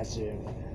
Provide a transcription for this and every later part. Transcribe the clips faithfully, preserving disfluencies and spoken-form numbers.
算。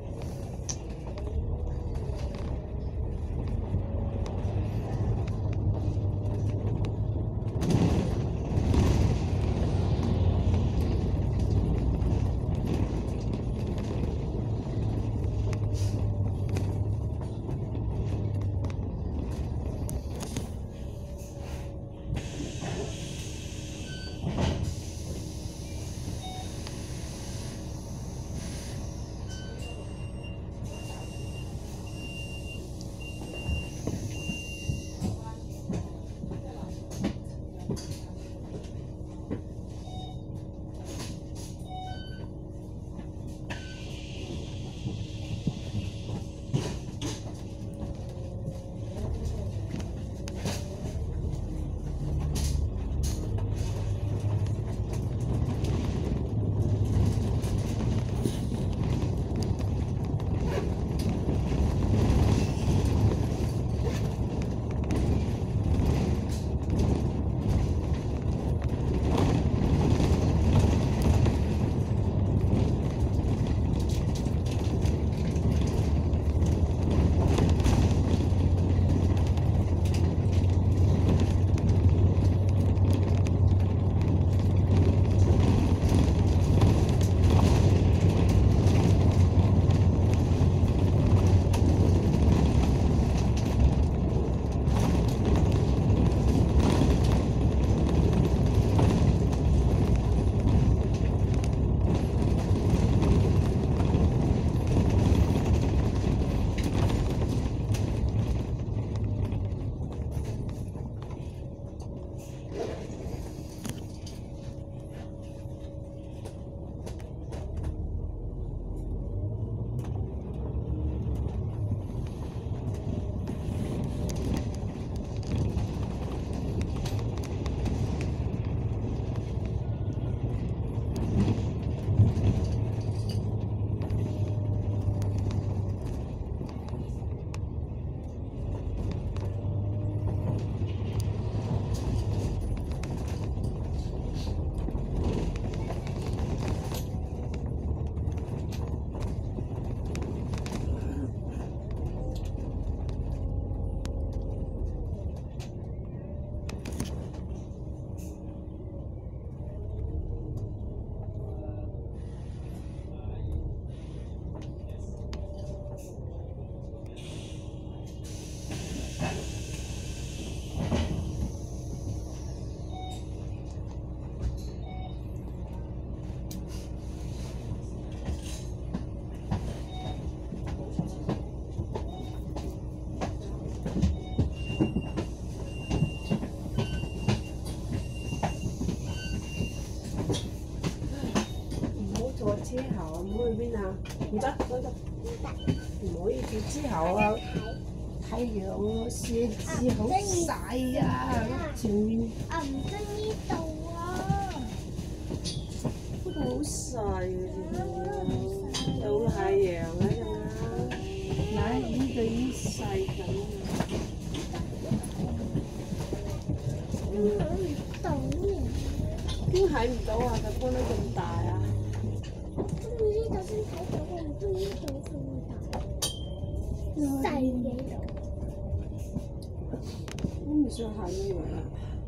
車喉啊，唔好去邊啊？唔得，嗰度唔可以做車喉啊！太陽啊，射字好曬啊！前面啊，唔得呢度啊！ 嗰度好曬嘅，有太陽啊，陣間，嗱呢度已經曬緊啦。 睇唔到嘅， 點睇唔到啊？個光都咁大啊！ 中意呢度先睇到，我唔中意呢度咁大，細嘅度。 我唔想行呢樣啊！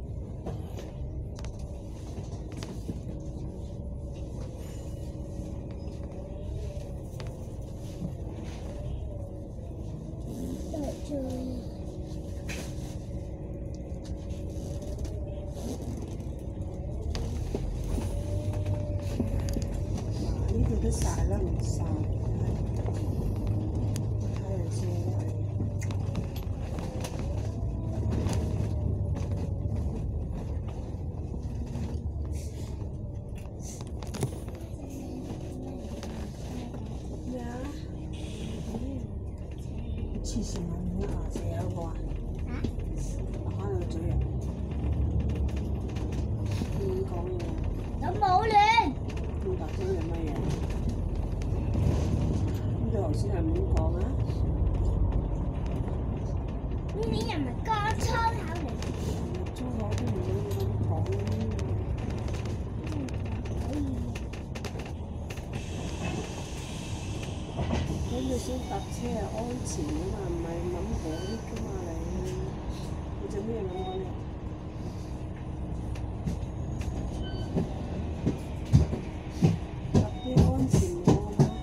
都曬啦，唔曬，太陽先係。咩啊？黐線啊！唔好食啊！我話。啊？可能嘴人。點講嘢？ 有冇亂？ 咁大聲做乜嘢？你頭先係唔咁講啊？ 呢啲人咪講粗口嚟。 粗口都唔會咁講。 可以。 錢啊嘛，唔係諗好㗎嘛你，你做咩諗我咧？特別安全喎。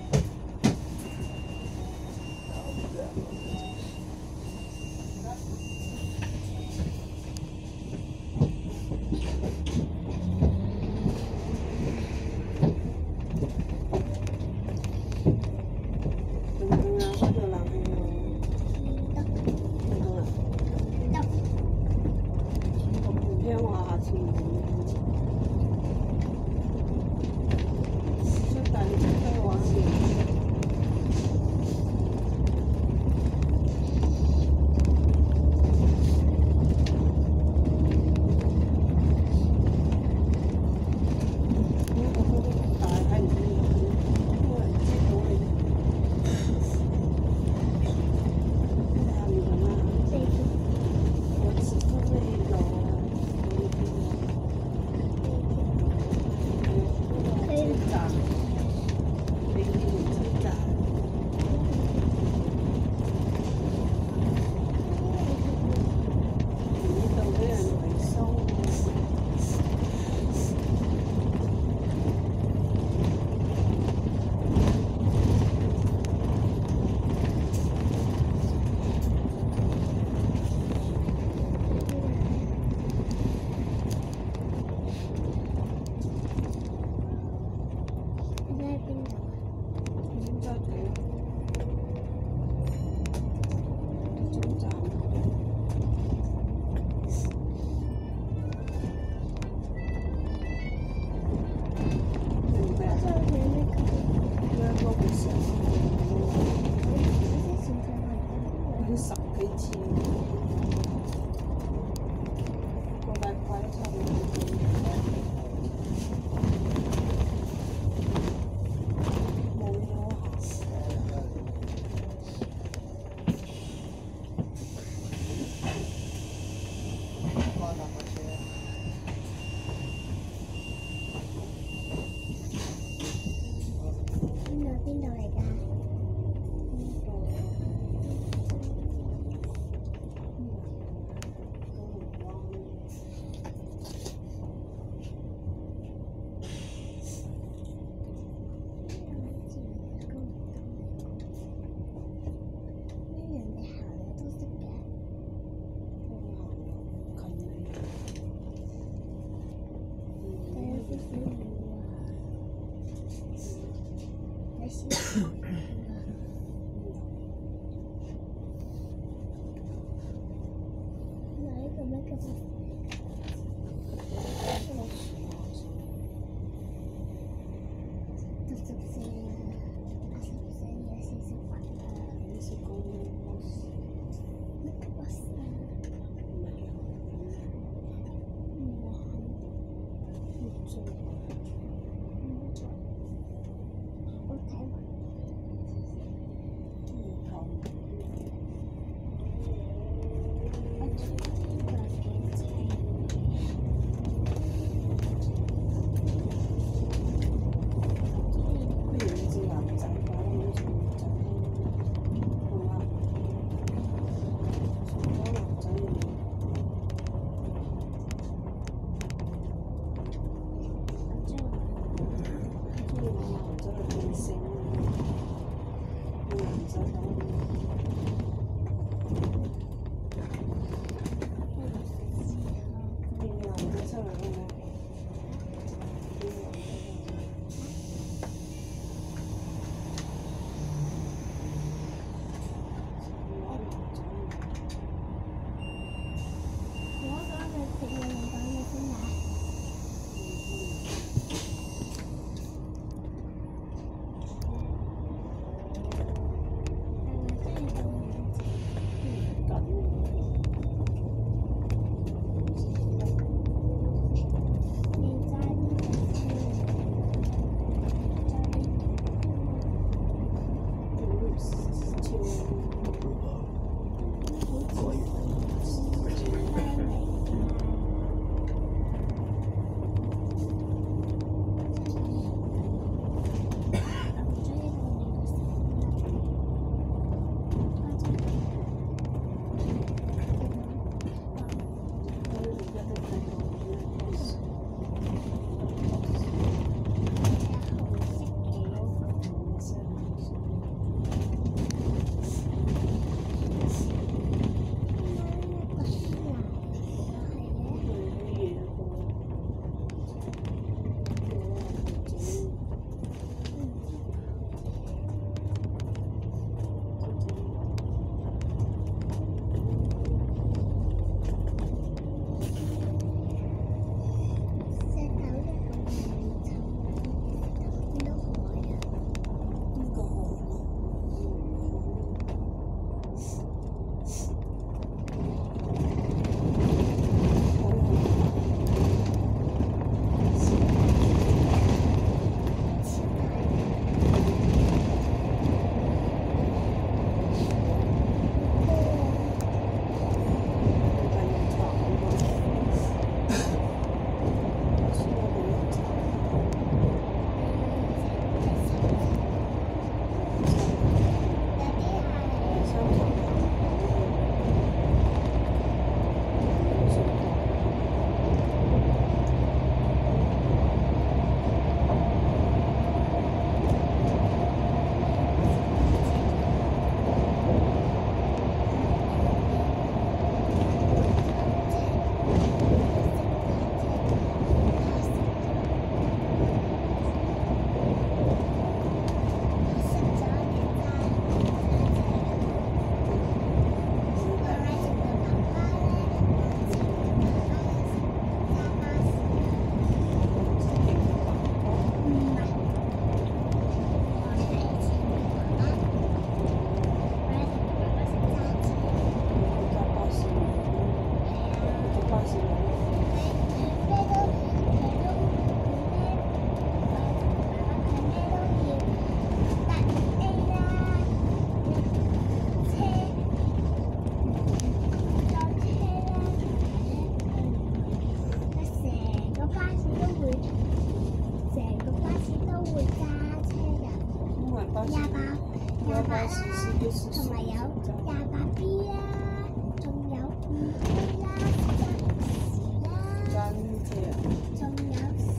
十幾次，個禮拜差唔多。冇咗。邊度邊度嚟㗎？ 同埋有廿八 B 啦，仲有五 A 啦，十啦，仲有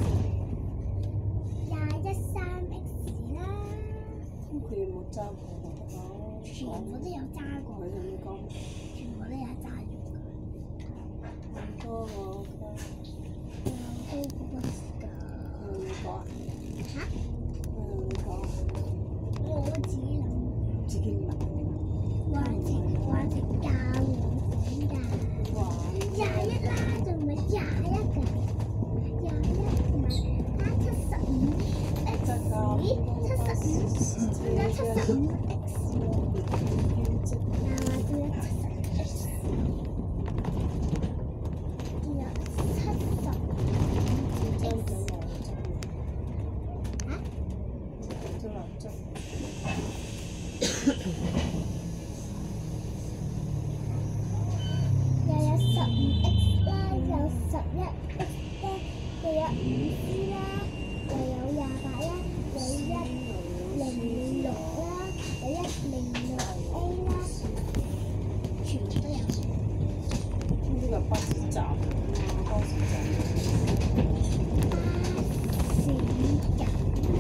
廿一三 X 啦。 咁佢有冇揸過啊？ 全部都有揸過， 佢同你講， 全部都有揸過。 咁多我覺得。 高嗰個時間。 佢同你講啊？ 嚇？ 佢同你講。 我自己諗。 自己諗。 話直話直教我講㗎。 哇！ 廿一啦，仲唔係廿一㗎？廿一同埋加七十五 X， 七十五，仲有七十五 X， 嗱話仲有七十 X， 仲有七十 X。啊？ 做蠟燭。 又有十五 X 啦，有十一 X 啦，又有五 C 啦，又有廿八啦，有一零六啦，有一零六 A 啦，全部都有。 呢個巴士站，巴士站。 巴士站。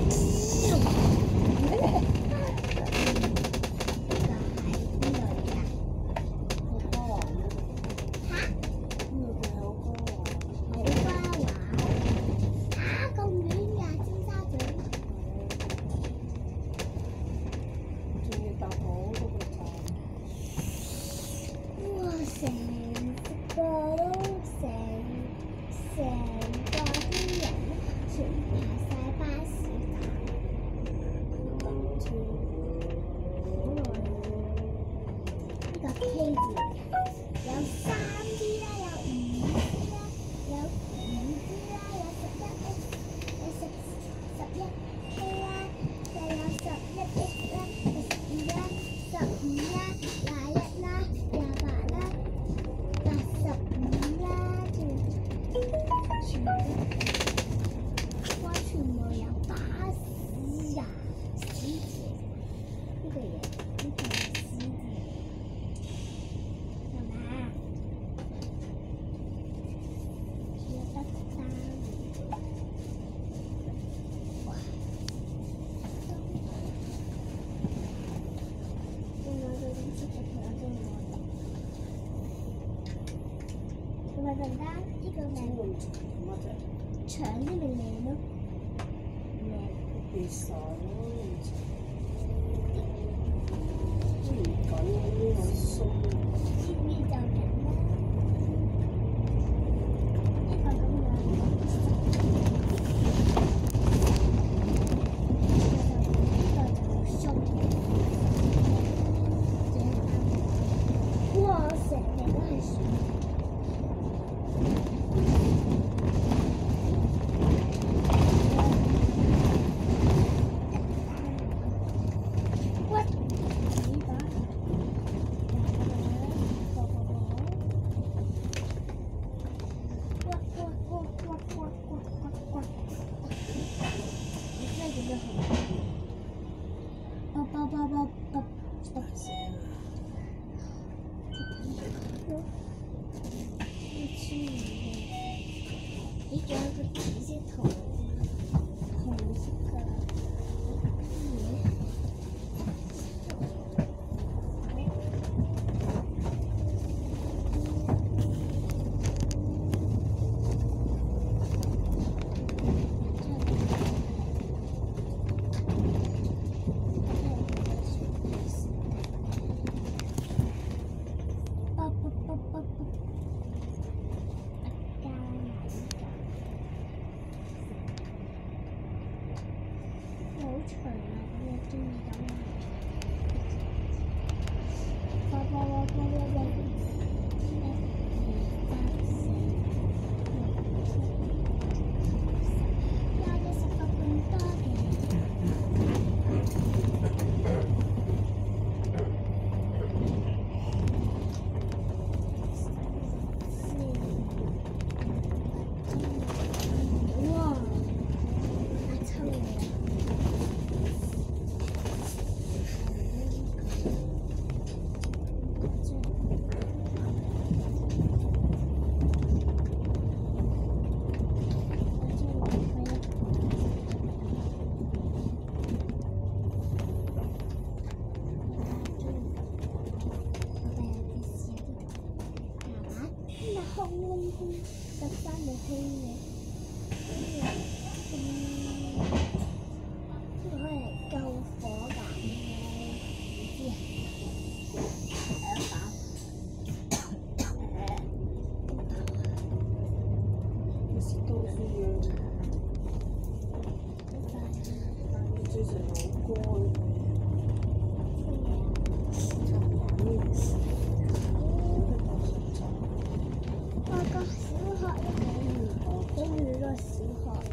咪陣間呢個咪長啲咪靚咯， 變晒咯，都唔緊呢個鬆。 呢邊就緊啦，呢個咁樣，呢個就鬆。哇！成地都係樹。包包包包包聲啊！好黐咦，仲有個紫色圖，紅色㗎。 空空空，十三部戲嘅。嗯，呢個可以嚟救火㗎，唔知啊。誒打。 你是都需要，最近好乾嘅。 我個小學一樣，好似個小學。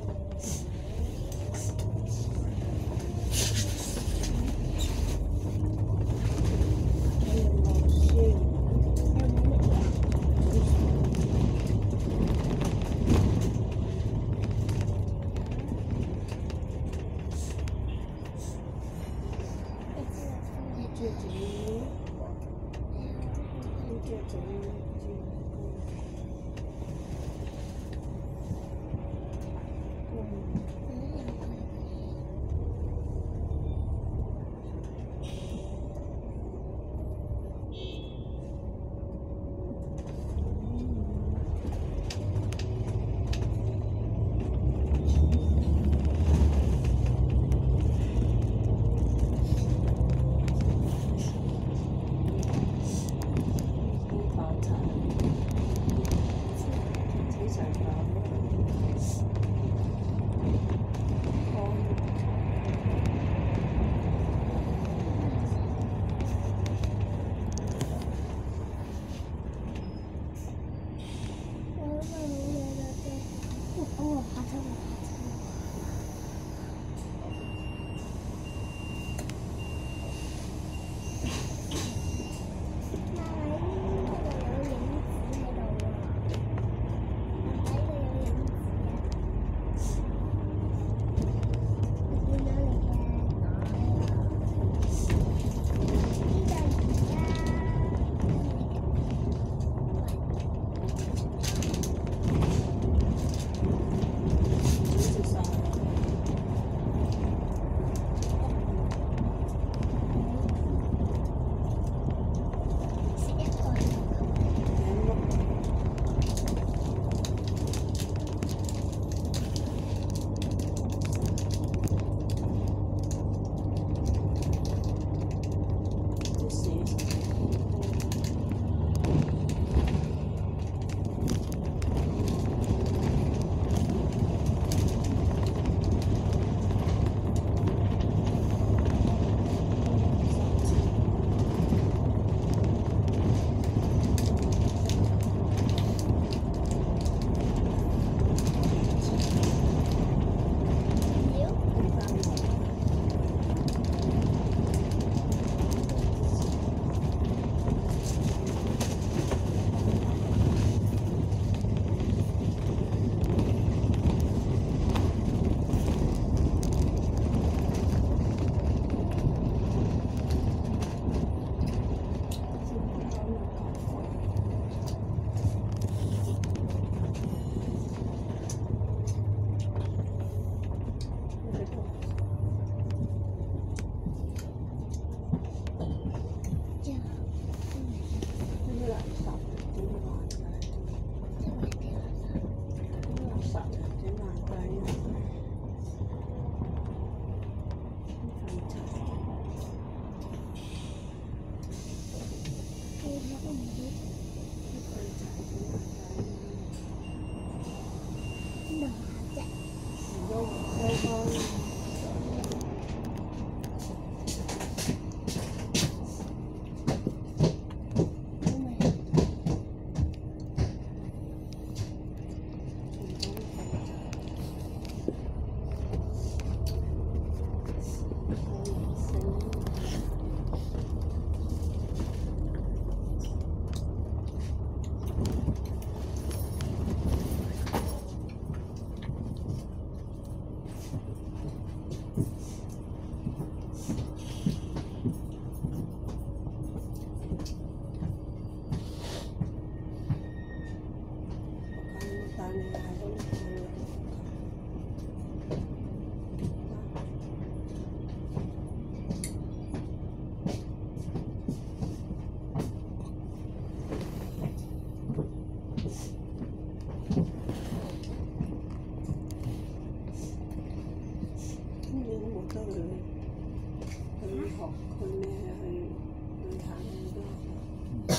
今年都冇得去去學去咩去旅行咁多，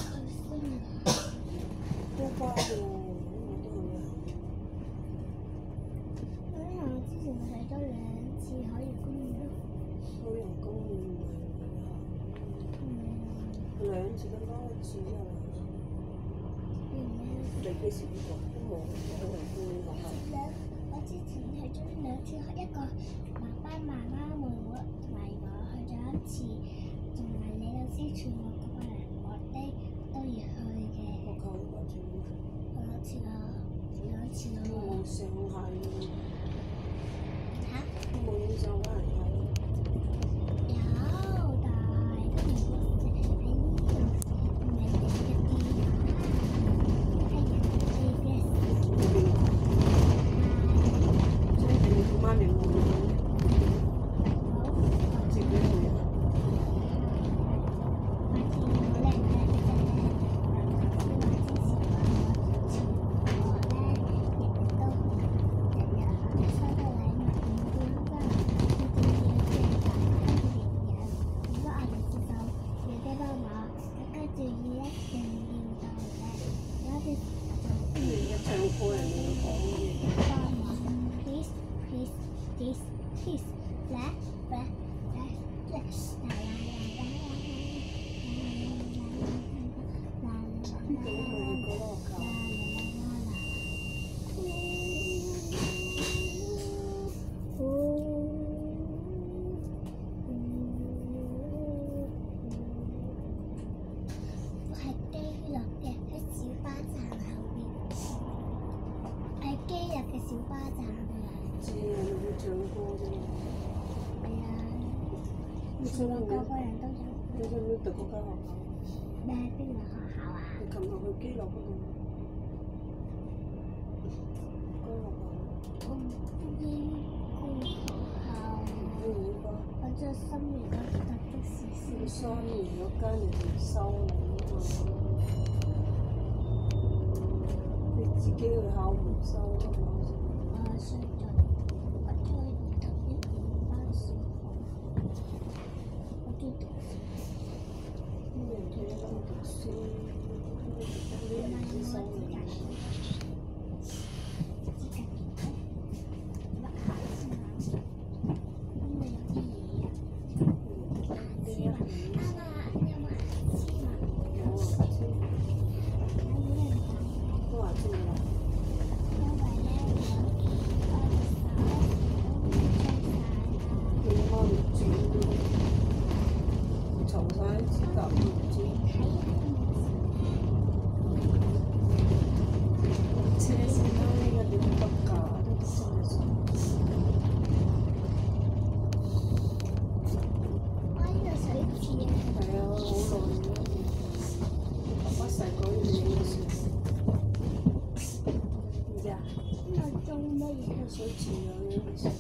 都乖喎，我都去啊。 因為我之前去咗兩次海洋公園咯。 海洋公園唔係旅行，兩次咁多一次啊！你幾時去過？都冇海洋公園學校。 兩，我之前去咗兩次，一個爸爸媽媽妹妹同埋我去咗一次，同埋李老師全部嗰班人，我哋都要去嘅。 學校嗰個轉兩次咯，兩次都咯。 冇上下嚇？ 都冇影相翻嚟睇。 有，但係都唔會喺呢度，唔係人嘅地方，係人哋嘅事。 即係你媽咪冇自己去啊？ 我見我咧咧即係咧，因為之前我前我咧亦都日日收到禮物，唔見得呢啲嘢即係大家嘅人，如果我哋接受要啲幫我，大家注意一定要到嘅，有啲今年嘅唱歌人哋都講嘢。 幫我 please please please please 來來來來來來來都未過學校。 我係基樂嘅，喺小巴站後邊，係基樂嘅小巴站啊！ 知啊，你會唱歌啫嘛。 係啊， 你全部個個人都有。 你想唔想讀嗰間學校？ 咩邊個學校啊？ 你琴日去基樂嗰度。嗰間學校。 我唔知邊個學校。 你唔應該。 我做心儀嗰個的士司你機。 三年嗰間人哋收你啊嘛。你自己去考唔收啊嘛。 我想做，我中意讀一年班小學。我中意讀書。 啲人哋喺度讀書，啲你人哋收你。都話知啦。你媽咪煮，嘈晒啲指甲都唔知。車先啦，呢個點得㗎？都真係傻。係啊，好耐啦。爸爸細個啲嘢嘅事。而家水池啊，呢啲事。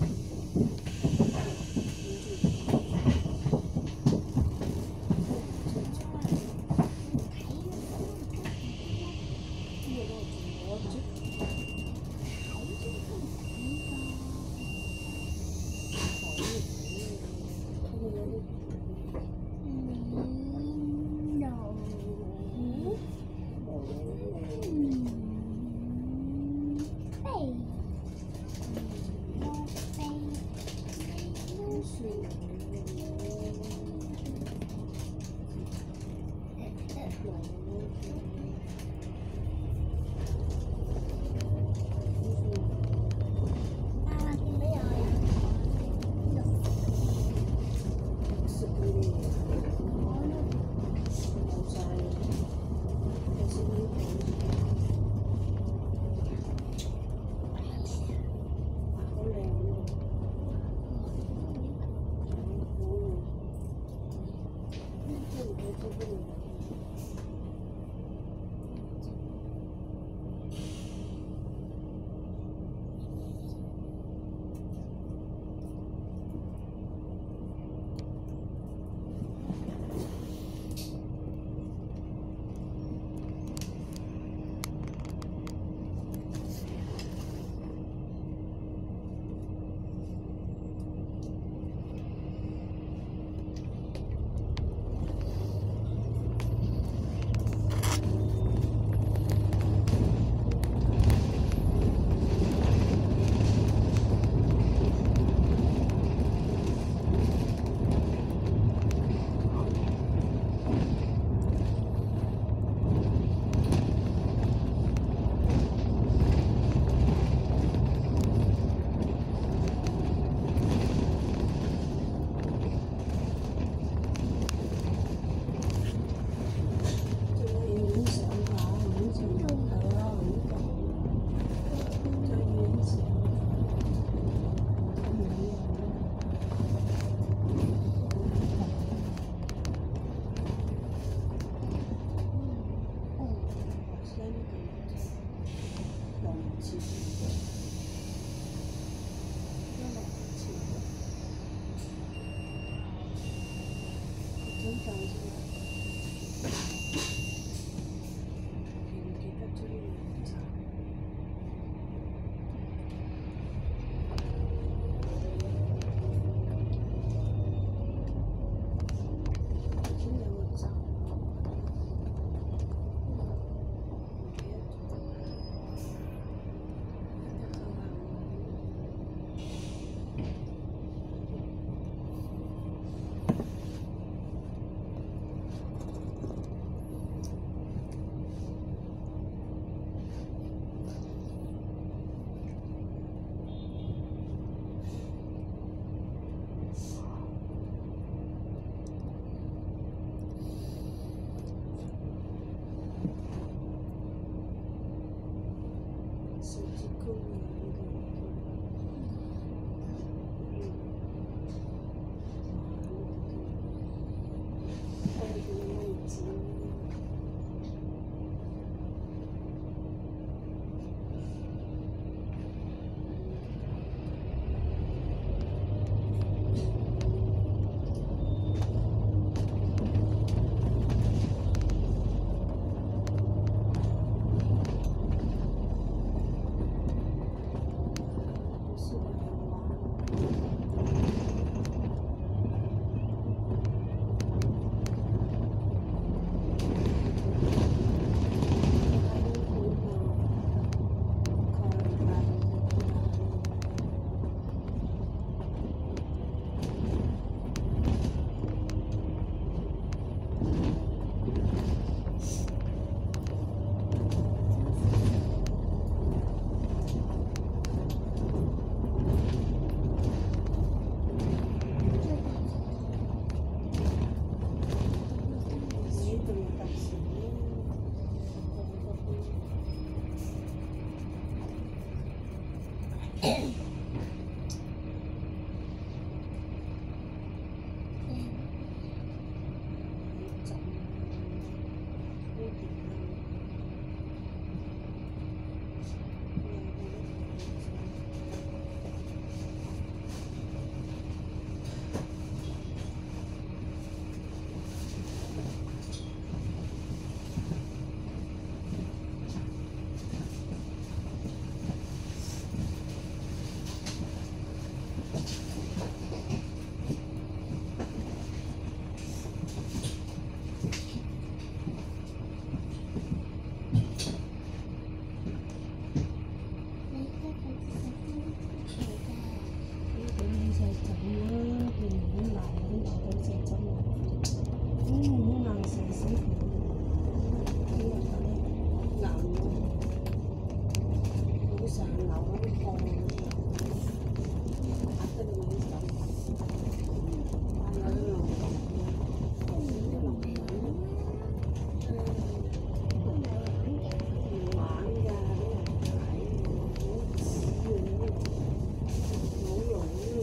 手机购物那个，嗯，那个妹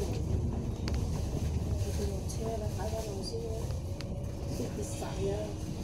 子。Dạ.